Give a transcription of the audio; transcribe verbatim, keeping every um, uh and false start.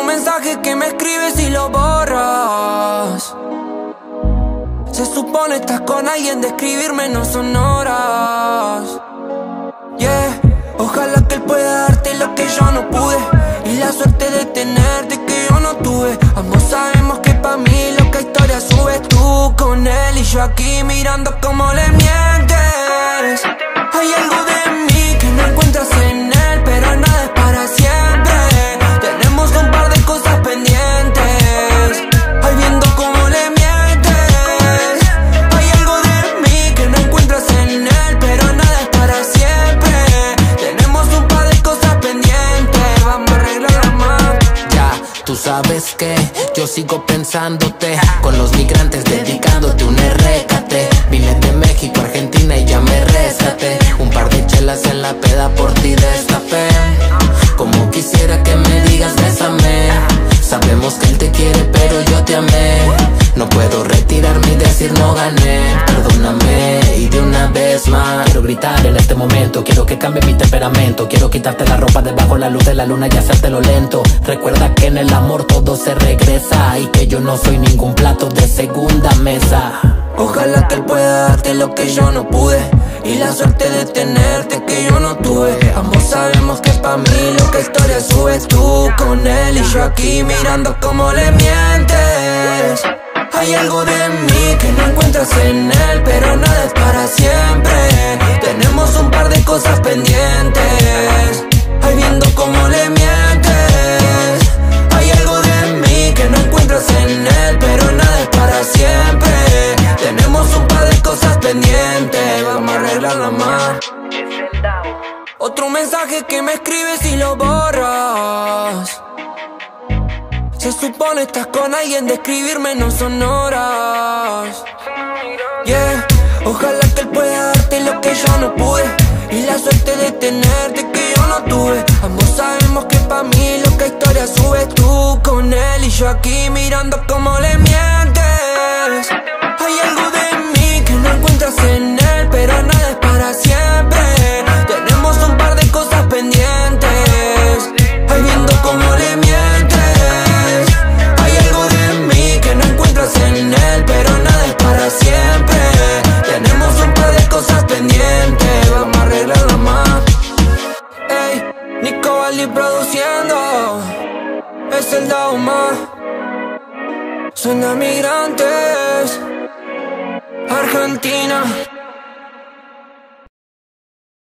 mensaje que me escribes y lo borras. Se supone estás con alguien, de escribirme no son horas. Yeah, ojalá que él pueda darte lo que yo no pude, y la suerte de tenerte que yo no tuve. Ambos sabemos que pa' mí loca historia subes tú con él, y yo aquí mirando cómo le mientes. Hay algo de mí que no encuentras en él, pero nada es para siempre. Tenemos un par de cosas pendientes, ahí viendo cómo le mientes. Hay algo de mí que no encuentras en él, pero nada es para siempre. Tenemos un par de cosas pendientes, vamos a arreglarlas más. Ya, tú sabes que yo sigo pensándote, con los migrantes dedicándote un rescate. Vine de México a Argentina y ya me rescaté. Un par de chelas en la peda por ti destapé. Como quisiera que me digas bésame. Sabemos que él te quiere pero yo te amé. No puedo retirarme y decir no gané. Perdóname y de una vez más quiero gritar en este momento. Quiero que cambie mi temperamento. Quiero quitarte la ropa debajo la luz de la luna y hacértelo lento. Recuerda que en el amor todo se regresa, y que yo no soy ningún plato de segunda mesa. Ojalá que él pueda darte lo que yo no pude, y la suerte de tenerte que yo no tuve. Ambos sabemos que pa' mí lo que historia subes tú con él, y yo aquí mirando cómo le mientes. Hay algo de mí que no encuentras en él, pero nada es para siempre. Tenemos un par de cosas pendientes, ahí viendo cómo le mientes. Hay algo de mí que no encuentras en él, pero nada es para siempre. Tenemos un par de cosas pendientes, vamos a arreglarlas más. Otro mensaje que me escribes y lo borras. Se supone estás con alguien, de escribirme no son horas. Yeah, ojalá que él pueda darte lo que yo no pude, y la suerte de tenerte que yo no tuve. Ambos sabemos que pa' mí loca historia subes tú con él, y yo aquí mirando cómo le mientes. Hay algo de mí que no encuentras en él, pero nada es para siempre. Tenemos un par de cosas pendientes, ahí viendo cómo le mientes. Hay algo de mí que no encuentras en él, pero nada es para siempre. Tenemos un par de cosas pendientes, vamos a arreglarlo más. Ey, Nico Valli produciendo, es el Dauma. Suena Migrantes, Argentina.